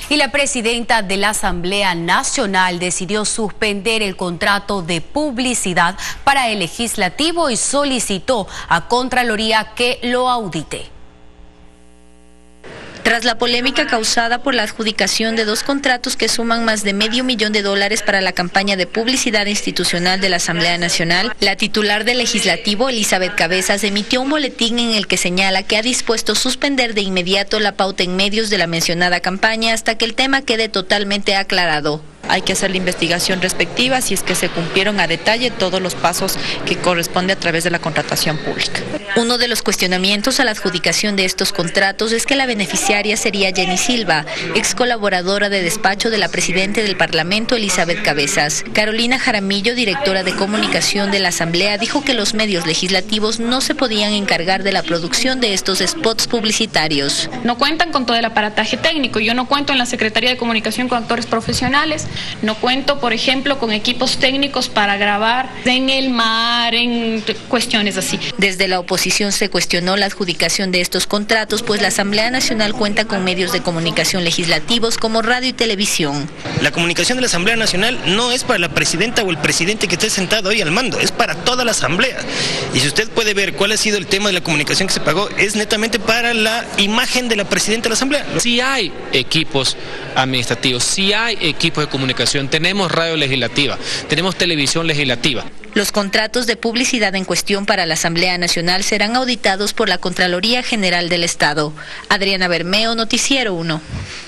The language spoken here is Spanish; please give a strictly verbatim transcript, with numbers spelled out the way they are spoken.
Y la presidenta de la Asamblea Nacional decidió suspender el contrato de publicidad para el legislativo y solicitó a Contraloría que lo audite. Tras la polémica causada por la adjudicación de dos contratos que suman más de medio millón de dólares para la campaña de publicidad institucional de la Asamblea Nacional, la titular del Legislativo, Elizabeth Cabezas, emitió un boletín en el que señala que ha dispuesto suspender de inmediato la pauta en medios de la mencionada campaña hasta que el tema quede totalmente aclarado. Hay que hacer la investigación respectiva si es que se cumplieron a detalle todos los pasos que corresponde a través de la contratación pública. Uno de los cuestionamientos a la adjudicación de estos contratos es que la beneficiaria sería Jenny Silva, ex colaboradora de despacho de la presidenta del Parlamento, Elizabeth Cabezas. Carolina Jaramillo, directora de comunicación de la Asamblea, dijo que los medios legislativos no se podían encargar de la producción de estos spots publicitarios. No cuentan con todo el aparataje técnico. Yo no cuento en la Secretaría de Comunicación con actores profesionales. No cuento, por ejemplo, con equipos técnicos para grabar en el mar, en cuestiones así. Desde la oposición se cuestionó la adjudicación de estos contratos, pues la Asamblea Nacional cuenta con medios de comunicación legislativos como radio y televisión. La comunicación de la Asamblea Nacional no es para la presidenta o el presidente que esté sentado ahí al mando, es para toda la Asamblea. Y si usted puede ver cuál ha sido el tema de la comunicación que se pagó, es netamente para la imagen de la presidenta de la Asamblea. Si hay equipos administrativos, si hay equipos de comunicación, tenemos radio legislativa, tenemos televisión legislativa. Los contratos de publicidad en cuestión para la Asamblea Nacional serán auditados por la Contraloría General del Estado. Adriana Bermeo, Noticiero uno.